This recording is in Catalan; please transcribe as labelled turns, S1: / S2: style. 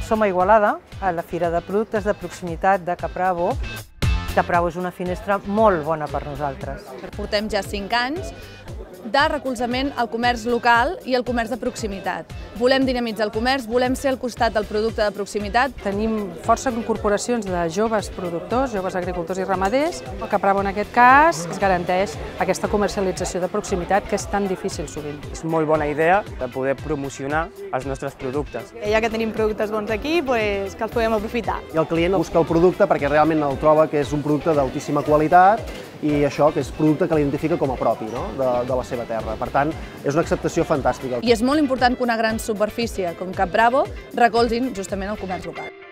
S1: Som a Igualada, a la Fira de Productes de Proximitat de Capravo. Capravo és una finestra molt bona per nosaltres.
S2: Portem ja 5 anys de recolzament al comerç local i al comerç de proximitat. Volem dinamitzar el comerç, volem ser al costat del producte de proximitat.
S3: Tenim força incorporacions de joves productors, joves agricultors i ramaders. El Capravo, en aquest cas, es garanteix aquesta comercialització de proximitat que és tan difícil sovint.
S4: És molt bona idea de poder promocionar els nostres productes.
S5: Ja que tenim productes bons aquí, que els podem aprofitar.
S6: I el client busca el producte perquè realment el troba que és un producte d'altíssima qualitat i això que és producte que l'identifica com a propi, no? de la seva terra. Per tant, és una acceptació fantàstica.
S2: I és molt important que una gran superfície com Capravo recolzin justament el comerç local.